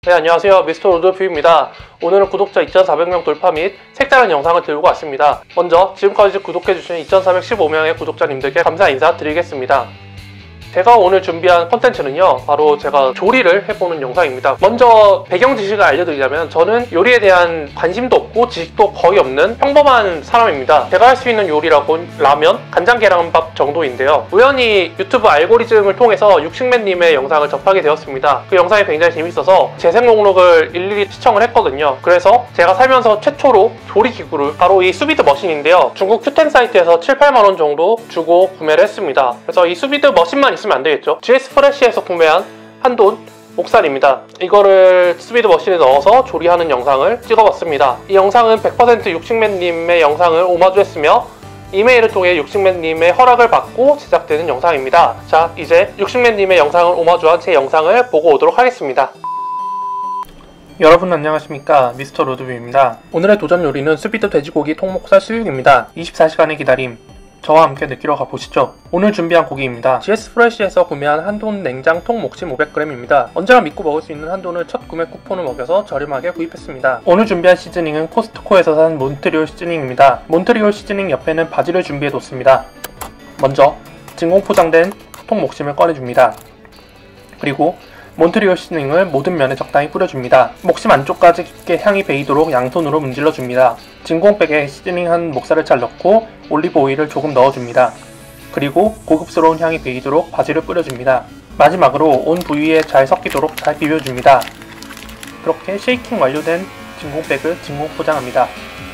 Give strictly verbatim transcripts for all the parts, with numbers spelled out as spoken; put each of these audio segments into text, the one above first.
네, 안녕하세요. 미스터 로드뷰입니다. 오늘은 구독자 이천사백 명 돌파 및 색다른 영상을 들고 왔습니다. 먼저 지금까지 구독해주신 이천사백십오 명의 구독자님들께 감사 인사 드리겠습니다. 제가 오늘 준비한 컨텐츠는요, 바로 제가 조리를 해보는 영상입니다. 먼저 배경 지식을 알려드리자면, 저는 요리에 대한 관심도 없고 지식도 거의 없는 평범한 사람입니다. 제가 할 수 있는 요리라곤 라면, 간장 계란밥 정도인데요. 우연히 유튜브 알고리즘을 통해서 육식맨님의 영상을 접하게 되었습니다. 그 영상이 굉장히 재밌어서 재생 목록을 일일이 시청을 했거든요. 그래서 제가 살면서 최초로 조리기구를, 바로 이 수비드 머신인데요, 중국 큐텐 사이트에서 칠, 팔만 원 정도 주고 구매를 했습니다. 그래서 이 수비드 머신만 있으면 안 되겠죠. 지에스 프레시에서 구매한 한돈 목살입니다. 이거를 수비드 머신에 넣어서 조리하는 영상을 찍어봤습니다. 이 영상은 백 퍼센트 육식맨님의 영상을 오마주했으며 이메일을 통해 육식맨님의 허락을 받고 제작되는 영상입니다. 자, 이제 육식맨님의 영상을 오마주한 제 영상을 보고 오도록 하겠습니다. 여러분 안녕하십니까, 미스터 로드뷰입니다. 오늘의 도전 요리는 수비드 돼지고기 통목살 수육입니다. 이십사 시간의 기다림, 저와 함께 느끼러 가보시죠. 오늘 준비한 고기입니다. 지에스 프레시에서 구매한 한돈 냉장 통목심 오백 그램입니다. 언제나 믿고 먹을 수 있는 한돈을 첫 구매 쿠폰을 먹여서 저렴하게 구입했습니다. 오늘 준비한 시즈닝은 코스트코에서 산 몬트리올 시즈닝입니다. 몬트리올 시즈닝 옆에는 바지를 준비해뒀습니다. 먼저 진공 포장된 통목심을 꺼내줍니다. 그리고 몬트리올 시즈닝을 모든 면에 적당히 뿌려줍니다. 목심 안쪽까지 깊게 향이 배이도록 양손으로 문질러줍니다. 진공백에 시즈닝한 목살을 잘 넣고 올리브 오일을 조금 넣어줍니다. 그리고 고급스러운 향이 배이도록 바지를 뿌려줍니다. 마지막으로 온 부위에 잘 섞이도록 잘 비벼줍니다. 그렇게 쉐이킹 완료된 진공백을 진공 포장합니다.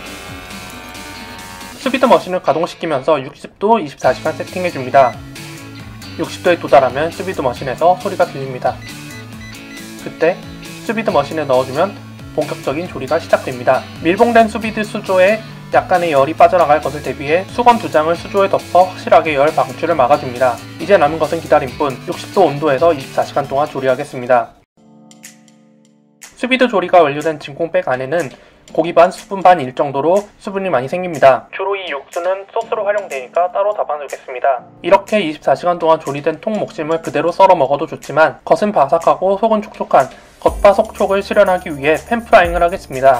수비드 머신을 가동시키면서 육십 도 이십사 시간 세팅해줍니다. 육십 도에 도달하면 수비드 머신에서 소리가 들립니다. 그때 수비드 머신에 넣어주면 본격적인 조리가 시작됩니다. 밀봉된 수비드 수조에 약간의 열이 빠져나갈 것을 대비해 수건 두 장을 수조에 덮어 확실하게 열 방출을 막아줍니다. 이제 남은 것은 기다림뿐. 육십 도 온도에서 이십사 시간 동안 조리하겠습니다. 수비드 조리가 완료된 진공백 안에는 고기 반, 수분 반일 정도로 수분이 많이 생깁니다. 주로 이 육수는 소스로 활용되니까 따로 담아두겠습니다. 이렇게 이십사 시간 동안 조리된 통목심을 그대로 썰어 먹어도 좋지만, 겉은 바삭하고 속은 촉촉한 겉바속촉을 실현하기 위해 팬프라잉을 하겠습니다.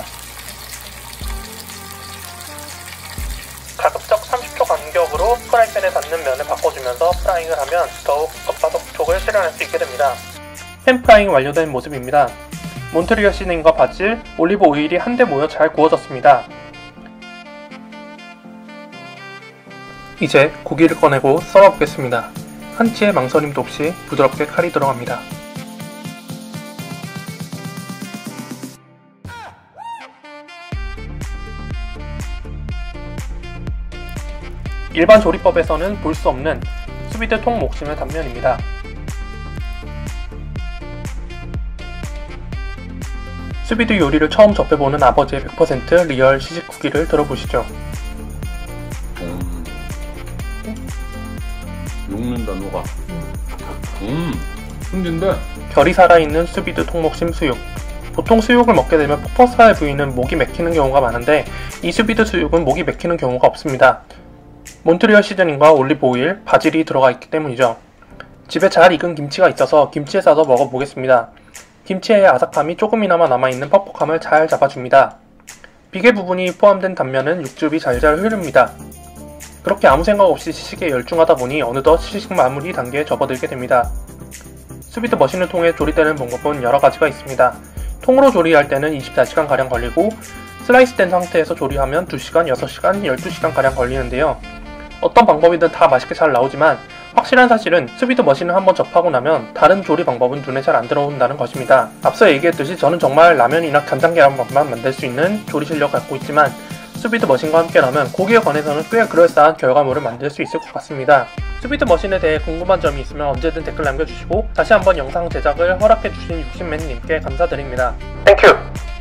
가급적 삼십 초 간격으로 프라이팬에 닿는 면을 바꿔주면서 프라잉을 하면 더욱 겉바속촉을 실현할 수 있게 됩니다. 팬프라잉이 완료된 모습입니다. 몬트리올 시즈닝과 바질, 올리브 오일이 한데 모여 잘 구워졌습니다. 이제 고기를 꺼내고 썰어보겠습니다. 한치의 망설임도 없이 부드럽게 칼이 들어갑니다. 일반 조리법에서는 볼 수 없는 수비드 통목심의 단면입니다. 수비드 요리를 처음 접해보는 아버지의 백 퍼센트 리얼 시식 후기를 들어보시죠. 음, 녹는다 녹아. 음, 숨긴데? 결이 살아있는 수비드 통목심 수육. 보통 수육을 먹게 되면 포커스할 부위는 목이 맥히는 경우가 많은데, 이 수비드 수육은 목이 맥히는 경우가 없습니다. 몬트리올 시즈닝과 올리브 오일, 바질이 들어가 있기 때문이죠. 집에 잘 익은 김치가 있어서 김치에 싸서 먹어보겠습니다. 김치의 아삭함이 조금이나마 남아있는 퍽퍽함을 잘 잡아줍니다. 비계 부분이 포함된 단면은 육즙이 잘잘 흐릅니다. 그렇게 아무 생각 없이 시식에 열중하다 보니 어느덧 시식 마무리 단계에 접어들게 됩니다. 수비드 머신을 통해 조리되는 방법은 여러 가지가 있습니다. 통으로 조리할 때는 이십사 시간 가량 걸리고, 슬라이스 된 상태에서 조리하면 두 시간, 여섯 시간, 열두 시간 가량 걸리는데요. 어떤 방법이든 다 맛있게 잘 나오지만, 확실한 사실은 수비드 머신을 한번 접하고 나면 다른 조리 방법은 눈에 잘 안 들어온다는 것입니다. 앞서 얘기했듯이 저는 정말 라면이나 간장 계란밥만 만들 수 있는 조리 실력을 갖고 있지만, 수비드 머신과 함께라면 고기에 관해서는 꽤 그럴싸한 결과물을 만들 수 있을 것 같습니다. 수비드 머신에 대해 궁금한 점이 있으면 언제든 댓글 남겨주시고, 다시 한번 영상 제작을 허락해주신 육식맨님께 감사드립니다. 땡큐!